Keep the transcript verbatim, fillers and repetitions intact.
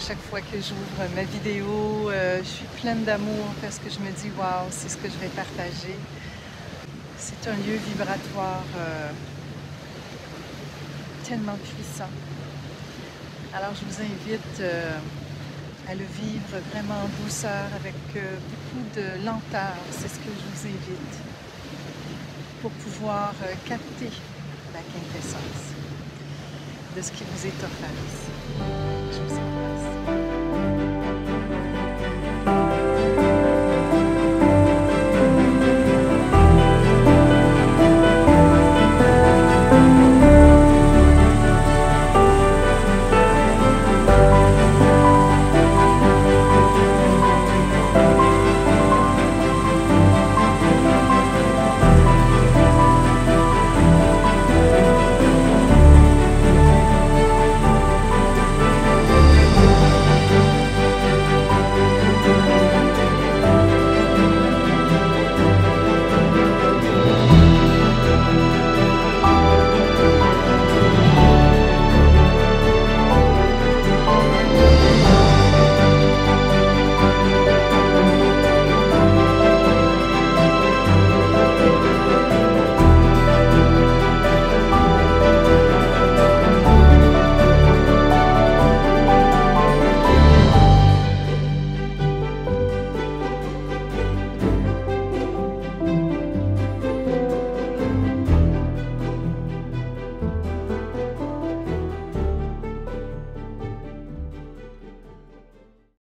chaque fois que j'ouvre ma vidéo, euh, je suis pleine d'amour parce que je me dis waouh, c'est ce que je vais partager. C'est un lieu vibratoire euh, tellement puissant. Alors je vous invite euh, à le vivre vraiment en douceur, avec euh, beaucoup de lenteur. C'est ce que je vous invite pour pouvoir euh, capter la quintessence de ce qui vous est offert ici. Je vous embrasse.